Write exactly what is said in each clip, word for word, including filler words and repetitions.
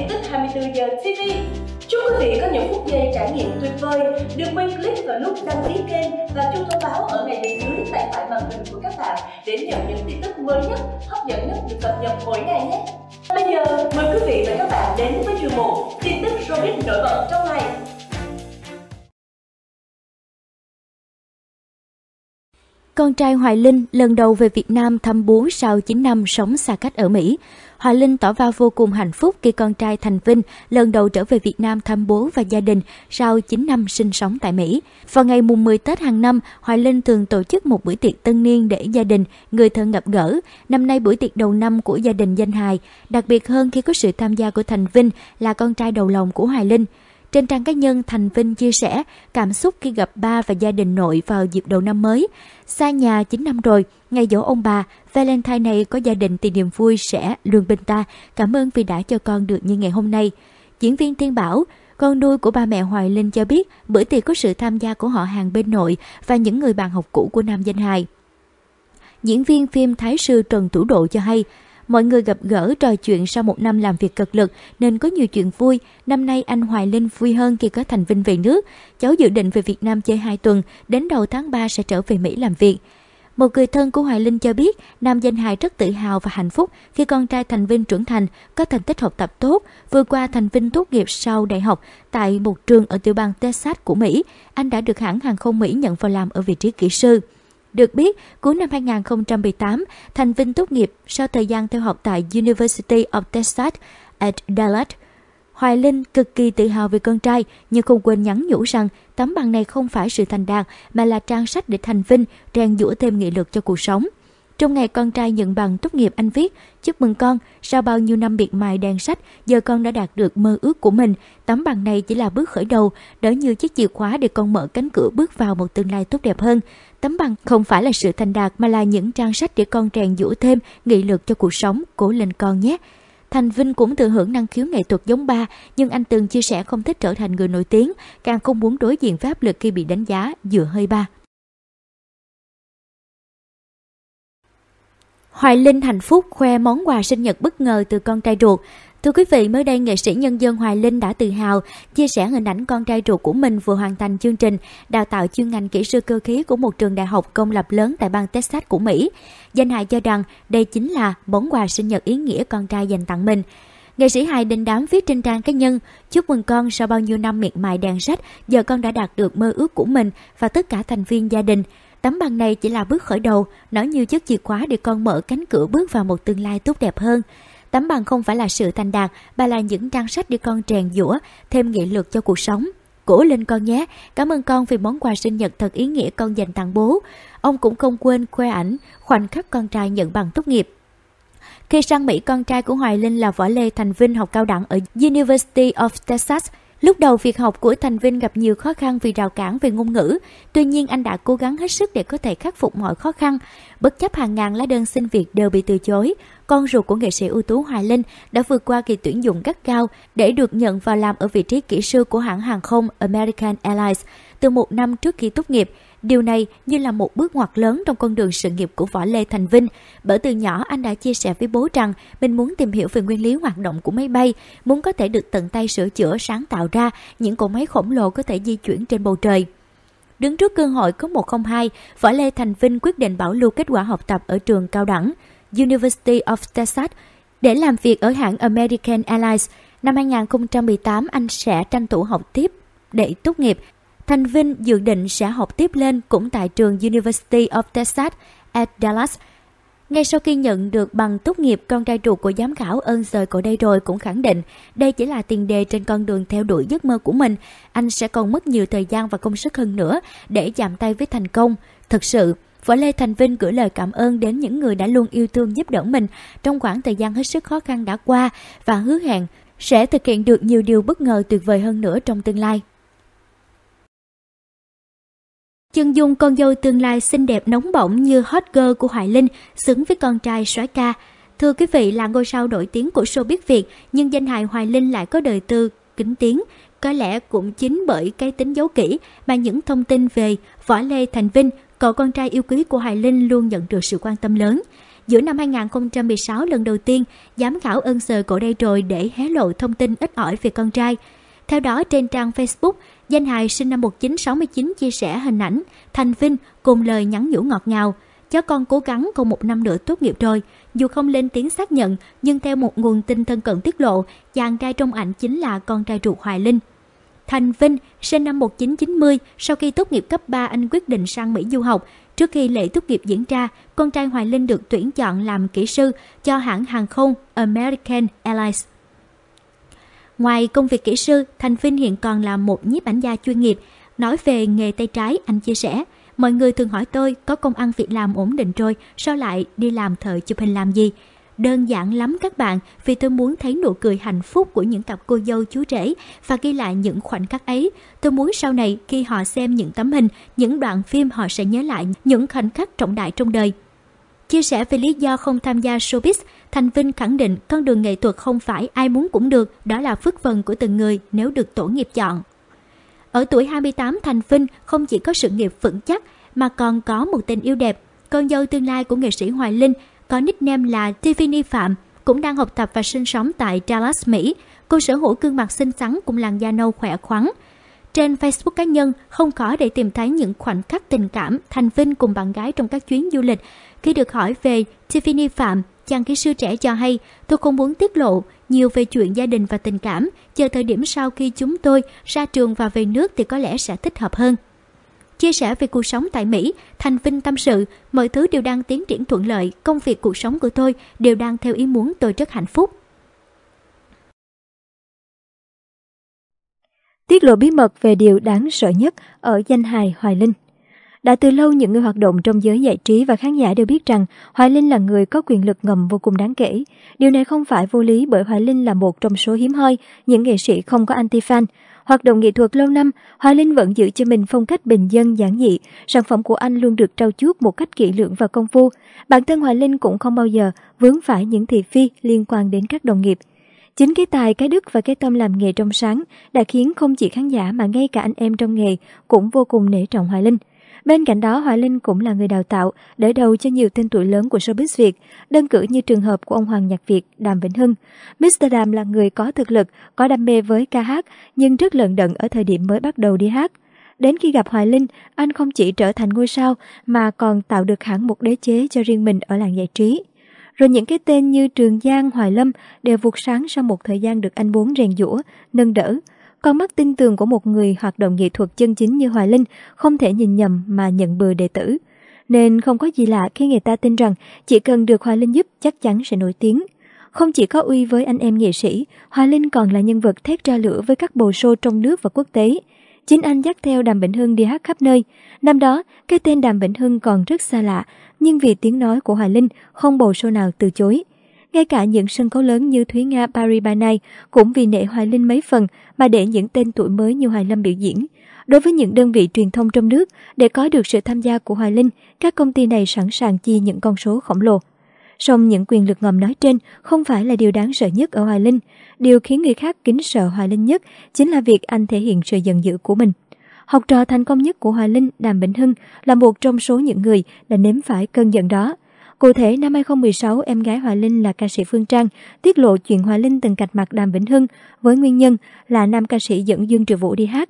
tin tức hai mươi tư giờ ti vi. Chúc quý vị có những phút giây trải nghiệm tuyệt vời. Đừng quên click vào nút đăng ký kênh và chuông thông báo ở ngay bên dưới tay phải màn hình của các bạn để nhận những tin tức mới nhất, hấp dẫn nhất được cập nhật mỗi ngày nhé. Bây giờ mời quý vị và các bạn đến với chuyên mục tin tức showbiz nổi bật trong ngày. Con trai Hoài Linh lần đầu về Việt Nam thăm bố sau chín năm sống xa cách ở Mỹ. Hoài Linh tỏ ra vô cùng hạnh phúc khi con trai Thành Vinh lần đầu trở về Việt Nam thăm bố và gia đình sau chín năm sinh sống tại Mỹ. Vào ngày mùng mười Tết hàng năm, Hoài Linh thường tổ chức một bữa tiệc tân niên để gia đình, người thân gặp gỡ. Năm nay buổi tiệc đầu năm của gia đình danh hài, đặc biệt hơn khi có sự tham gia của Thành Vinh là con trai đầu lòng của Hoài Linh. Trên trang cá nhân, Thành Vinh chia sẻ cảm xúc khi gặp ba và gia đình nội vào dịp đầu năm mới. Xa nhà chín năm rồi, ngày giỗ ông bà, Valentine này có gia đình thì niềm vui sẽ luôn bên ta. Cảm ơn vì đã cho con được như ngày hôm nay. Diễn viên Thiên Bảo, con nuôi của ba mẹ Hoài Linh cho biết bữa tiệc có sự tham gia của họ hàng bên nội và những người bạn học cũ của nam danh hài. Diễn viên phim Thái Sư Trần Thủ Độ cho hay, mọi người gặp gỡ trò chuyện sau một năm làm việc cực lực nên có nhiều chuyện vui. Năm nay anh Hoài Linh vui hơn khi có Thành Vinh về nước. Cháu dự định về Việt Nam chơi hai tuần, đến đầu tháng ba sẽ trở về Mỹ làm việc. Một người thân của Hoài Linh cho biết nam danh hài rất tự hào và hạnh phúc khi con trai Thành Vinh trưởng thành, có thành tích học tập tốt. Vừa qua Thành Vinh tốt nghiệp sau đại học tại một trường ở tiểu bang Texas của Mỹ. Anh đã được hãng hàng không Mỹ nhận vào làm ở vị trí kỹ sư. Được biết, cuối năm hai nghìn không trăm mười tám, Thành Vinh tốt nghiệp sau thời gian theo học tại University of Texas at Dallas. Hoài Linh cực kỳ tự hào về con trai, nhưng không quên nhắn nhủ rằng tấm bằng này không phải sự thành đạt mà là trang sách để Thành Vinh rèn giũa thêm nghị lực cho cuộc sống. Trong ngày con trai nhận bằng tốt nghiệp, anh viết: chúc mừng con, sau bao nhiêu năm miệt mài đèn sách, giờ con đã đạt được mơ ước của mình. Tấm bằng này chỉ là bước khởi đầu, đỡ như chiếc chìa khóa để con mở cánh cửa bước vào một tương lai tốt đẹp hơn. Tấm bằng không phải là sự thành đạt mà là những trang sách để con rèn giũa thêm nghị lực cho cuộc sống. Cố lên con nhé. Thành Vinh cũng thừa hưởng năng khiếu nghệ thuật giống ba, nhưng anh từng chia sẻ không thích trở thành người nổi tiếng, càng không muốn đối diện với áp lực khi bị đánh giá dựa hơi ba. Hoài Linh hạnh phúc khoe món quà sinh nhật bất ngờ từ con trai ruột. Thưa quý vị, mới đây nghệ sĩ nhân dân Hoài Linh đã tự hào chia sẻ hình ảnh con trai ruột của mình vừa hoàn thành chương trình đào tạo chuyên ngành kỹ sư cơ khí của một trường đại học công lập lớn tại bang Texas của Mỹ. Danh hài cho rằng đây chính là món quà sinh nhật ý nghĩa con trai dành tặng mình. Nghệ sĩ hài đình đám viết trên trang cá nhân: chúc mừng con, sau bao nhiêu năm miệt mài đèn sách, giờ con đã đạt được mơ ước của mình và tất cả thành viên gia đình. Tấm bằng này chỉ là bước khởi đầu, nó như chiếc chìa khóa để con mở cánh cửa bước vào một tương lai tốt đẹp hơn. Tấm bằng không phải là sự thành đạt, mà là những trang sách để con rèn giũa thêm nghị lực cho cuộc sống. Cố lên con nhé. Cảm ơn con vì món quà sinh nhật thật ý nghĩa con dành tặng bố. Ông cũng không quên khoe ảnh khoảnh khắc con trai nhận bằng tốt nghiệp. Khi sang Mỹ, con trai của Hoài Linh là Võ Lê Thành Vinh học cao đẳng ở University of Texas. Lúc đầu việc học của Thành Vinh gặp nhiều khó khăn vì rào cản về ngôn ngữ. Tuy nhiên anh đã cố gắng hết sức để có thể khắc phục mọi khó khăn. Bất chấp hàng ngàn lá đơn xin việc đều bị từ chối, con ruột của nghệ sĩ ưu tú Hoài Linh đã vượt qua kỳ tuyển dụng gắt gao để được nhận vào làm ở vị trí kỹ sư của hãng hàng không American Airlines từ một năm trước khi tốt nghiệp. Điều này như là một bước ngoặt lớn trong con đường sự nghiệp của Võ Lê Thành Vinh, bởi từ nhỏ anh đã chia sẻ với bố rằng mình muốn tìm hiểu về nguyên lý hoạt động của máy bay, muốn có thể được tận tay sửa chữa sáng tạo ra những cỗ máy khổng lồ có thể di chuyển trên bầu trời. Đứng trước cơ hội có một không hai, Võ Lê Thành Vinh quyết định bảo lưu kết quả học tập ở trường cao đẳng University of Texas để làm việc ở hãng American Airlines. Năm hai nghìn không trăm mười tám, anh sẽ tranh thủ học tiếp để tốt nghiệp. Thành Vinh dự định sẽ học tiếp lên cũng tại trường University of Texas at Dallas. Ngay sau khi nhận được bằng tốt nghiệp, con trai ruột của giám khảo Ơn Rời Cõi Đây Rồi cũng khẳng định đây chỉ là tiền đề trên con đường theo đuổi giấc mơ của mình. Anh sẽ còn mất nhiều thời gian và công sức hơn nữa để chạm tay với thành công. Thực sự, Võ Lê Thành Vinh gửi lời cảm ơn đến những người đã luôn yêu thương giúp đỡ mình trong khoảng thời gian hết sức khó khăn đã qua và hứa hẹn sẽ thực hiện được nhiều điều bất ngờ tuyệt vời hơn nữa trong tương lai. Chân dung con dâu tương lai xinh đẹp nóng bỏng như hot girl của Hoài Linh xứng với con trai soái ca. Thưa quý vị, là ngôi sao nổi tiếng của showbiz Việt, nhưng danh hài Hoài Linh lại có đời tư kín tiếng. Có lẽ cũng chính bởi cái tính giấu kỹ mà những thông tin về Võ Lê Thành Vinh, cậu con trai yêu quý của Hoài Linh luôn nhận được sự quan tâm lớn. Giữa năm hai không một sáu, lần đầu tiên, giám khảo ân sờ cổ đây rồi để hé lộ thông tin ít ỏi về con trai. Theo đó, trên trang Facebook, danh hài sinh năm một nghìn chín trăm sáu mươi chín chia sẻ hình ảnh Thành Vinh cùng lời nhắn nhủ ngọt ngào. Cháu con cố gắng, còn một năm nữa tốt nghiệp rồi. Dù không lên tiếng xác nhận, nhưng theo một nguồn tin thân cận tiết lộ, chàng trai trong ảnh chính là con trai ruột Hoài Linh. Thành Vinh sinh năm một nghìn chín trăm chín mươi, sau khi tốt nghiệp cấp ba, anh quyết định sang Mỹ du học. Trước khi lễ tốt nghiệp diễn ra, con trai Hoài Linh được tuyển chọn làm kỹ sư cho hãng hàng không American Airlines. Ngoài công việc kỹ sư, Thành Vinh hiện còn là một nhiếp ảnh gia chuyên nghiệp. Nói về nghề tay trái, anh chia sẻ: mọi người thường hỏi tôi có công ăn việc làm ổn định rồi, sao lại đi làm thợ chụp hình làm gì? Đơn giản lắm các bạn, vì tôi muốn thấy nụ cười hạnh phúc của những cặp cô dâu chú rể và ghi lại những khoảnh khắc ấy. Tôi muốn sau này khi họ xem những tấm hình, những đoạn phim, họ sẽ nhớ lại những khoảnh khắc trọng đại trong đời. Chia sẻ về lý do không tham gia showbiz, Thành Vinh khẳng định con đường nghệ thuật không phải ai muốn cũng được, đó là phước phần của từng người nếu được tổ nghiệp chọn. Ở tuổi hai mươi tám, Thành Vinh không chỉ có sự nghiệp vững chắc mà còn có một tình yêu đẹp. Con dâu tương lai của nghệ sĩ Hoài Linh có nickname là Tiffany Phạm, cũng đang học tập và sinh sống tại Dallas, Mỹ. Cô sở hữu gương mặt xinh xắn cùng làn da nâu khỏe khoắn. Trên Facebook cá nhân, không khó để tìm thấy những khoảnh khắc tình cảm Thành Vinh cùng bạn gái trong các chuyến du lịch. Khi được hỏi về Tiffany Phạm, chàng kỹ sư trẻ cho hay: tôi không muốn tiết lộ nhiều về chuyện gia đình và tình cảm, chờ thời điểm sau khi chúng tôi ra trường và về nước thì có lẽ sẽ thích hợp hơn. Chia sẻ về cuộc sống tại Mỹ, Thành Vinh tâm sự: mọi thứ đều đang tiến triển thuận lợi, công việc cuộc sống của tôi đều đang theo ý muốn, tôi rất hạnh phúc. Tiết lộ bí mật về điều đáng sợ nhất ở danh hài Hoài Linh. Đã từ lâu, những người hoạt động trong giới giải trí và khán giả đều biết rằng Hoài Linh là người có quyền lực ngầm vô cùng đáng kể. Điều này không phải vô lý, bởi Hoài Linh là một trong số hiếm hoi những nghệ sĩ không có anti-fan. Hoạt động nghệ thuật lâu năm, Hoài Linh vẫn giữ cho mình phong cách bình dân giản dị. Sản phẩm của anh luôn được trau chuốt một cách kỹ lưỡng và công phu. Bản thân Hoài Linh cũng không bao giờ vướng phải những thị phi liên quan đến các đồng nghiệp. Chính cái tài, cái đức và cái tâm làm nghề trong sáng đã khiến không chỉ khán giả mà ngay cả anh em trong nghề cũng vô cùng nể trọng Hoài Linh. Bên cạnh đó, Hoài Linh cũng là người đào tạo, đỡ đầu cho nhiều tên tuổi lớn của showbiz Việt, đơn cử như trường hợp của ông Hoàng nhạc Việt, Đàm Vĩnh Hưng. mít tơ Đàm là người có thực lực, có đam mê với ca hát, nhưng rất lận đận ở thời điểm mới bắt đầu đi hát. Đến khi gặp Hoài Linh, anh không chỉ trở thành ngôi sao mà còn tạo được hẳn một đế chế cho riêng mình ở làng giải trí. Rồi những cái tên như Trường Giang, Hoài Lâm đều vụt sáng sau một thời gian được anh Bốn rèn giũa, nâng đỡ. Con mắt tinh tường của một người hoạt động nghệ thuật chân chính như Hoài Linh không thể nhìn nhầm mà nhận bừa đệ tử. Nên không có gì lạ khi người ta tin rằng chỉ cần được Hoài Linh giúp chắc chắn sẽ nổi tiếng. Không chỉ có uy với anh em nghệ sĩ, Hoài Linh còn là nhân vật thét ra lửa với các bầu show trong nước và quốc tế. Chính anh dắt theo Đàm Vĩnh Hưng đi hát khắp nơi. Năm đó, cái tên Đàm Vĩnh Hưng còn rất xa lạ, nhưng vì tiếng nói của Hoài Linh, không bầu show nào từ chối. Ngay cả những sân khấu lớn như Thúy Nga Paris by Night cũng vì nể Hoài Linh mấy phần mà để những tên tuổi mới như Hoài Lâm biểu diễn. Đối với những đơn vị truyền thông trong nước, để có được sự tham gia của Hoài Linh, các công ty này sẵn sàng chi những con số khổng lồ. Song những quyền lực ngầm nói trên không phải là điều đáng sợ nhất ở Hoài Linh. Điều khiến người khác kính sợ Hoài Linh nhất chính là việc anh thể hiện sự giận dữ của mình. Học trò thành công nhất của Hoài Linh, Đàm Vĩnh Hưng, là một trong số những người đã nếm phải cơn giận đó. Cụ thể, năm hai không một sáu, em gái Hoài Linh là ca sĩ Phương Trang tiết lộ chuyện Hoài Linh từng cạch mặt Đàm Vĩnh Hưng với nguyên nhân là nam ca sĩ dẫn Dương Triệu Vũ đi hát.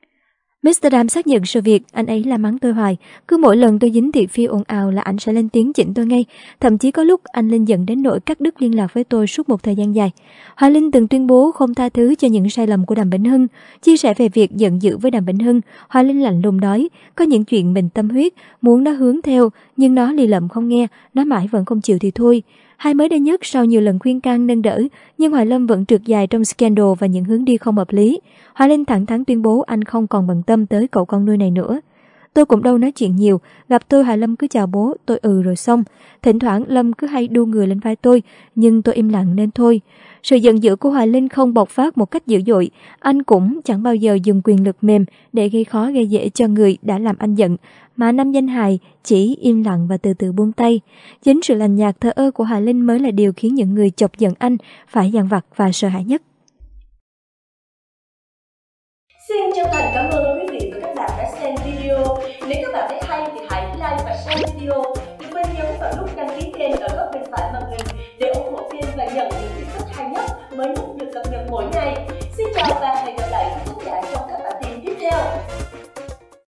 mít tơ Đàm xác nhận sự việc, anh ấy la mắng tôi hoài. Cứ mỗi lần tôi dính thị phi ồn ào là anh sẽ lên tiếng chỉnh tôi ngay. Thậm chí có lúc anh Linh giận đến nỗi cắt đứt liên lạc với tôi suốt một thời gian dài. Hoài Linh từng tuyên bố không tha thứ cho những sai lầm của Đàm Vĩnh Hưng. Chia sẻ về việc giận dữ với Đàm Vĩnh Hưng, Hoài Linh lạnh lùng nói: có những chuyện mình tâm huyết, muốn nó hướng theo, nhưng nó lì lợm không nghe, nó mãi vẫn không chịu thì thôi. Hay mới đây nhất, sau nhiều lần khuyên can nâng đỡ, nhưng Hoài Lâm vẫn trượt dài trong scandal và những hướng đi không hợp lý. Hoài Linh thẳng thắn tuyên bố anh không còn bận tâm tới cậu con nuôi này nữa. Tôi cũng đâu nói chuyện nhiều, gặp tôi Hoài Lâm cứ chào bố, tôi ừ rồi xong. Thỉnh thoảng Lâm cứ hay đu người lên vai tôi, nhưng tôi im lặng nên thôi. Sự giận dữ của Hoài Linh không bộc phát một cách dữ dội, anh cũng chẳng bao giờ dùng quyền lực mềm để gây khó gây dễ cho người đã làm anh giận, mà nam danh hài chỉ im lặng và từ từ buông tay. Chính sự lạnh nhạt thờ ơ của Hoài Linh mới là điều khiến những người chọc giận anh phải dằn vặt và sợ hãi nhất. Xin chân thành cảm ơn quý vị và các bạn đã xem video. Nếu các bạn thấy hay thì hãy like và share video. Đừng quên nhấn vào nút đăng ký kênh ở góc bên phải màn hình để